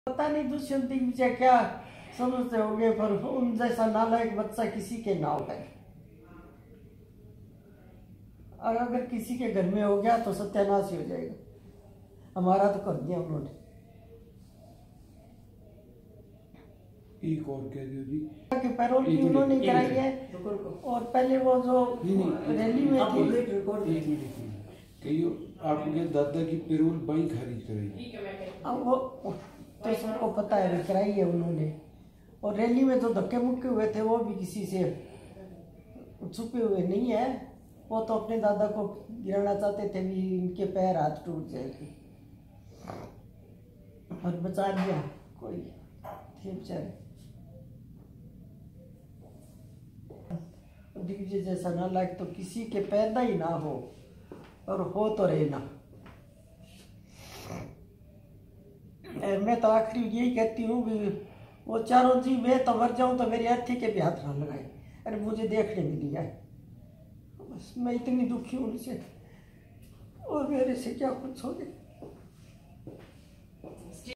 पता नहीं दुष्यंत विजय क्या समझते होंगे, पर उन जैसा नालायक बच्चा किसी के ना हो गए। और अगर किसी के घर में हो गया तो सत्यानाश ही हो जाएगा। हमारा तो कर दिया उन्होंने। एक और कह दियो जी कि पैरोल की उन्होंने कराई है। और पहले वो जो रैली में थी, आपके दादा की पेरोल बाई खारिज कराई। अब वो तो सबको पता है कराई है उन्होंने। और रैली में जो धक्के मुक्के हुए थे वो भी किसी से छुपे हुए नहीं है। वो तो अपने दादा को गिराना चाहते थे भी इनके पैर हाथ टूट जाएंगे, और बचा लिया कोई थे बेचारे। दिग्विजय जैसा नालायक तो किसी के पैदा ही ना हो, और हो तो रहे ना। मैं तो आखिरी यही कहती हूँ कि वो चारों जी, मैं तो मर जाऊं तो मेरी अर्थी के भी हाथ ना लगाए। अरे मुझे देखने में लिया है, बस मैं इतनी दुखी हूँ उनसे, और मेरे से क्या कुछ हो गया।